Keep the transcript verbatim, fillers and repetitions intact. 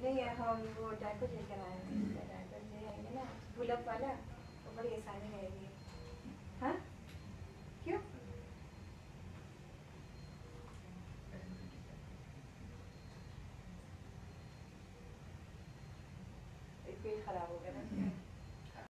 नहीं है, हम वो डायपर लेकर आए हैं, डायपर ले आएंगे ना पुलअप वाला, तो बड़ी आसानी रहेगी। हाँ क्यों? पेट खराब हो गया